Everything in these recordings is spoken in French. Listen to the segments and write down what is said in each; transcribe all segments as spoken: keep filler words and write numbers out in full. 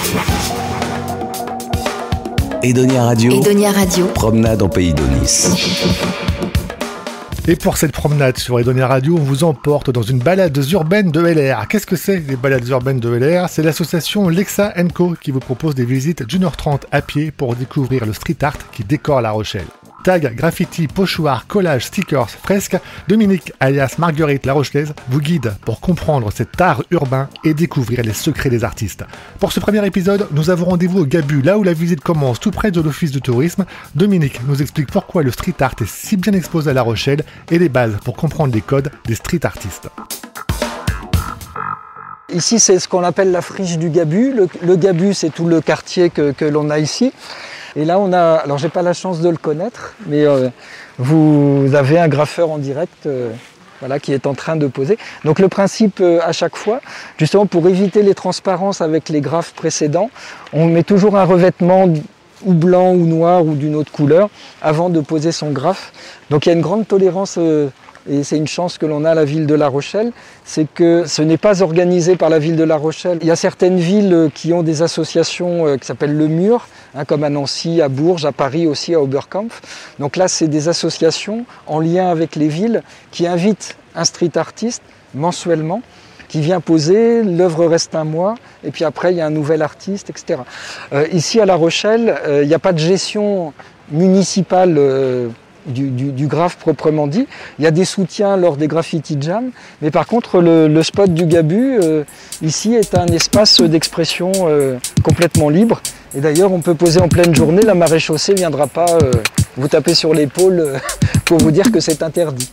Edonia Radio. Edonia Radio. Promenade en Pays d'Aunis. Et pour cette promenade sur Edonia Radio, on vous emporte dans une balade urbaine de L R. Qu'est-ce que c'est, les balades urbaines de L R? C'est l'association Lexa and Co qui vous propose des visites d'une heure trente à pied pour découvrir le street art qui décore La Rochelle. Tag, graffiti, pochoirs, collages, stickers, fresques, Dominique, alias Marguerite La Rochelaise, vous guide pour comprendre cet art urbain et découvrir les secrets des artistes. Pour ce premier épisode, nous avons rendez-vous au Gabu, là où la visite commence, tout près de l'office de tourisme. Dominique nous explique pourquoi le street art est si bien exposé à La Rochelle et les bases pour comprendre les codes des street artistes. Ici, c'est ce qu'on appelle la friche du Gabu. Le, le Gabu, c'est tout le quartier que, que l'on a ici. Et là, on a, alors j'ai pas la chance de le connaître, mais euh, vous avez un graffeur en direct euh, voilà, qui est en train de poser. Donc le principe euh, à chaque fois, justement pour éviter les transparences avec les graphes précédents, on met toujours un revêtement ou blanc ou noir ou d'une autre couleur avant de poser son graphe. Donc il y a une grande tolérance euh, et c'est une chance que l'on a à la ville de La Rochelle, c'est que ce n'est pas organisé par la ville de La Rochelle. Il y a certaines villes qui ont des associations qui s'appellent le Mur, hein, comme à Nancy, à Bourges, à Paris aussi, à Oberkampf. Donc là, c'est des associations en lien avec les villes qui invitent un street artiste mensuellement, qui vient poser, l'œuvre reste un mois, et puis après, il y a un nouvel artiste, et cetera. Euh, ici, à La Rochelle, euh, il n'y a pas de gestion municipale euh, Du, du, du graphe proprement dit. Il y a des soutiens lors des graffiti jam, mais par contre le, le spot du Gabu euh, ici est un espace d'expression euh, complètement libre. Et d'ailleurs on peut poser en pleine journée, la maréchaussée ne viendra pas euh, vous taper sur l'épaule euh, pour vous dire que c'est interdit.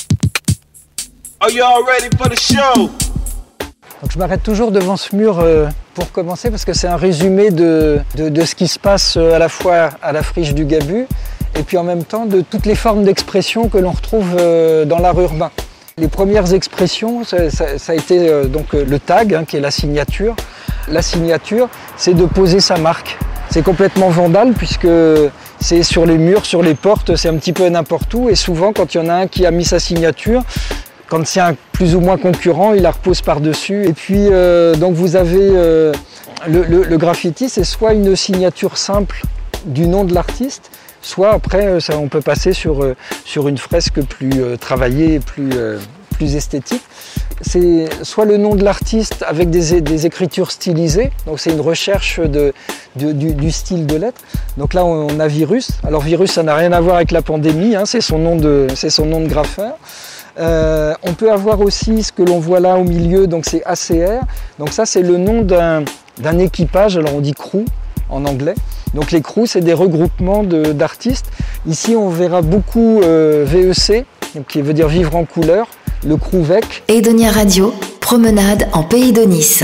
Are you all ready for the show? Donc je m'arrête toujours devant ce mur euh, pour commencer parce que c'est un résumé de, de, de ce qui se passe à la fois à la friche du Gabu et puis en même temps de toutes les formes d'expression que l'on retrouve euh, dans l'art urbain. Les premières expressions, ça, ça, ça a été euh, donc le tag, hein, qui est la signature. La signature, c'est de poser sa marque. C'est complètement vandale puisque c'est sur les murs, sur les portes, c'est un petit peu n'importe où. Et souvent, quand il y en a un qui a mis sa signature, quand c'est un plus ou moins concurrent, il la repose par-dessus. Et puis, euh, donc vous avez euh, le, le, le graffiti, c'est soit une signature simple du nom de l'artiste, soit après, ça, on peut passer sur, sur une fresque plus euh, travaillée, plus, euh, plus esthétique. C'est soit le nom de l'artiste avec des, des écritures stylisées, donc c'est une recherche de, de, du, du style de lettres. Donc là, on a Virus. Alors Virus, ça n'a rien à voir avec la pandémie, hein, c'est son nom de, c'est son nom de graffeur. Euh, on peut avoir aussi ce que l'on voit là au milieu, donc c'est A C R. Donc ça, c'est le nom d'un, d'un équipage, alors on dit crew en anglais. Donc les crews, c'est des regroupements de, d'artistes. Ici, on verra beaucoup euh, V E C, donc qui veut dire vivre en couleur, le crew V E C. Edonia Radio, promenade en Pays d'Aunis.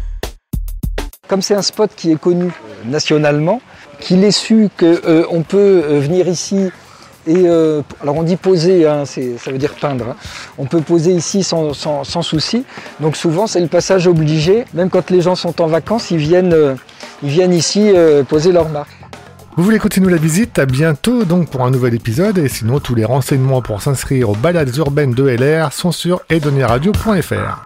Comme c'est un spot qui est connu nationalement, qu'il est su qu'on euh, peut euh, venir ici et, euh, alors on dit poser, hein, c'est, ça veut dire peindre, hein. On peut poser ici sans, sans, sans souci. Donc souvent, c'est le passage obligé. Même quand les gens sont en vacances, ils viennent... Euh, Ils viennent ici euh, poser leur marque. Vous voulez continuer la visite? À bientôt donc pour un nouvel épisode. Et sinon, tous les renseignements pour s'inscrire aux balades urbaines de L R sont sur edonia radio point f r.